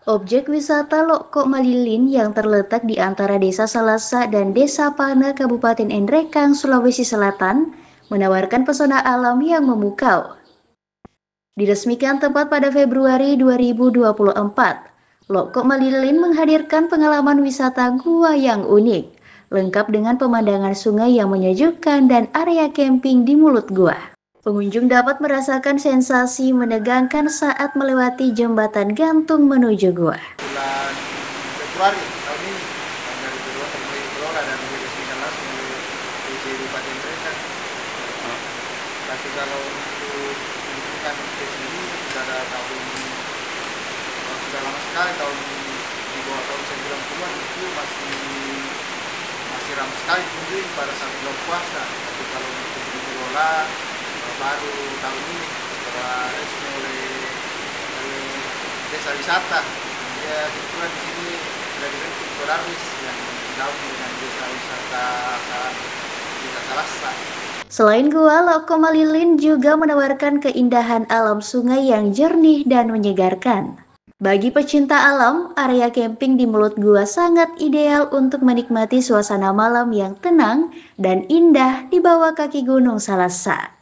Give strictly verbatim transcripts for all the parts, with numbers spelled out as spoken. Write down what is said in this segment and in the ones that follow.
Objek wisata Loko Malilin yang terletak di antara Desa Salasa dan Desa Pana Kabupaten Endrekang, Sulawesi Selatan, menawarkan pesona alam yang memukau. Diresmikan tepat pada Februari dua ribu dua puluh empat, Loko Malilin menghadirkan pengalaman wisata gua yang unik, lengkap dengan pemandangan sungai yang menyejukkan dan area camping di mulut gua. Pengunjung dapat merasakan sensasi menegangkan saat melewati jembatan gantung menuju gua. Bulan Februari tahun ini, tahun dua ribu dua puluh dikelola dan diresmikan langsung oleh D J Bupati mereka. Tapi kalau untuk lingkungan di sini sudah ada tahun, oh, sudah lama sekali, tahun di bawah tahun sembilan puluhan itu masih masih ramai sekali kunjungan pada saat bulan puasa. Tapi kalau untuk dikelola baru tahun ini setelah resmi oleh, oleh desa wisata. Ya, kebetulan di sini sudah dibentuk Kodarwis yang dinaungi dengan desa wisata Desa Salasa. Selain gua, Loko Malilin juga menawarkan keindahan alam sungai yang jernih dan menyegarkan. Bagi pecinta alam, area camping di mulut gua sangat ideal untuk menikmati suasana malam yang tenang dan indah di bawah kaki Gunung Salasa.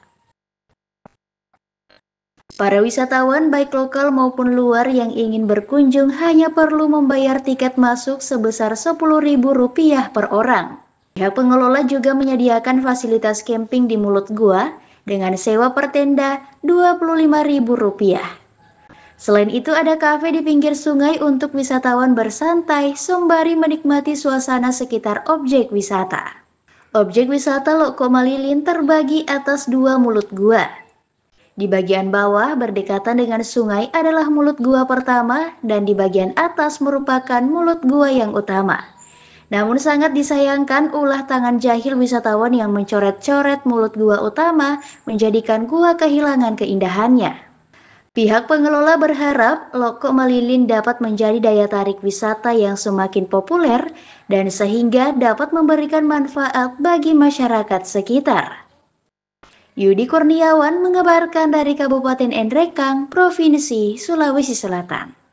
Para wisatawan baik lokal maupun luar yang ingin berkunjung hanya perlu membayar tiket masuk sebesar sepuluh ribu rupiah per orang. Pihak pengelola juga menyediakan fasilitas camping di mulut gua dengan sewa per tenda dua puluh lima ribu rupiah. Selain itu ada kafe di pinggir sungai untuk wisatawan bersantai sembari menikmati suasana sekitar objek wisata. Objek wisata Loko Malilin terbagi atas dua mulut gua. Di bagian bawah berdekatan dengan sungai adalah mulut gua pertama dan di bagian atas merupakan mulut gua yang utama. Namun sangat disayangkan ulah tangan jahil wisatawan yang mencoret-coret mulut gua utama menjadikan gua kehilangan keindahannya. Pihak pengelola berharap Loko Malilin dapat menjadi daya tarik wisata yang semakin populer dan sehingga dapat memberikan manfaat bagi masyarakat sekitar. Yudi Kurniawan mengabarkan dari Kabupaten Endrekang, Provinsi Sulawesi Selatan.